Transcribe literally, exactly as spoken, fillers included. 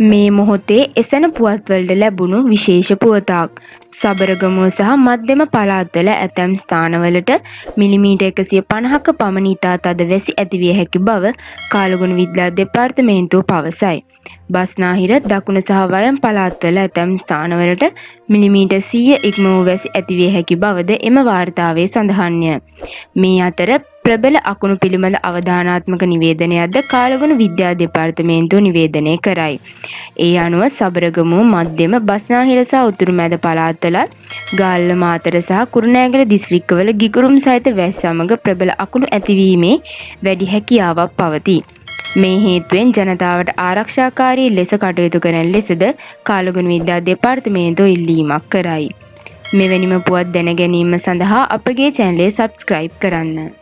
මේ මොහොතේ එසෙන පුවත්වලට ලැබුණු විශේෂ පුවතක්. සබරගමුව සහ මධ්‍යම පළාත්වල ඇතැම් ස්ථානවලට මිලිමීටර් එකසිය පනහක පමණ ඉතා තද වැසි ඇතිවිය හැකි බව කාලගුණ විද්‍යා දෙපාර්තමේන්තුව පවසයි. බස්නාහිර දකුණ සහ වයම් පළාත්වල ඇතැම් ස්ථානවලට මිලිමීටර් සීය ඉක්ම වූ වැසි ඇතිවිය හැකි බවද එම වාර්තාවේ සඳහන්ය. මේ අතර ප්‍රබල අකුණු පිළිබඳ අවධානාත්මක නිවේදනයක්ද කාලගුණ විද්‍යා දෙපාර්තමේන්තුව නිවේදනය කරයි. ඒ අනුව සබරගමුව මධ්‍යම බස්නාහිර සහ උතුරු මැද පළාත්වල ගාල්ල මාතර සහ කුරුණෑගල දිස්ත්‍රික්කවල ගිගුරුම් සහිත වැස් සමග ප්‍රබල අකුණු ඇතිවීමේ වැඩි හැකියාවක් පවතී. මේ හේතුවෙන් ජනතාවට ආරක්ෂාකාරී ලෙස කටයුතු කරන ලෙසද කාලගුණ විද්‍යා දෙපාර්තමේන්තුව ඉල්ලීමක් කරයි. මෙවැනිම පුවත් දැන ගැනීම සඳහා අපගේ චැනලය සබ්ස්ක්‍රයිබ් කරන්න.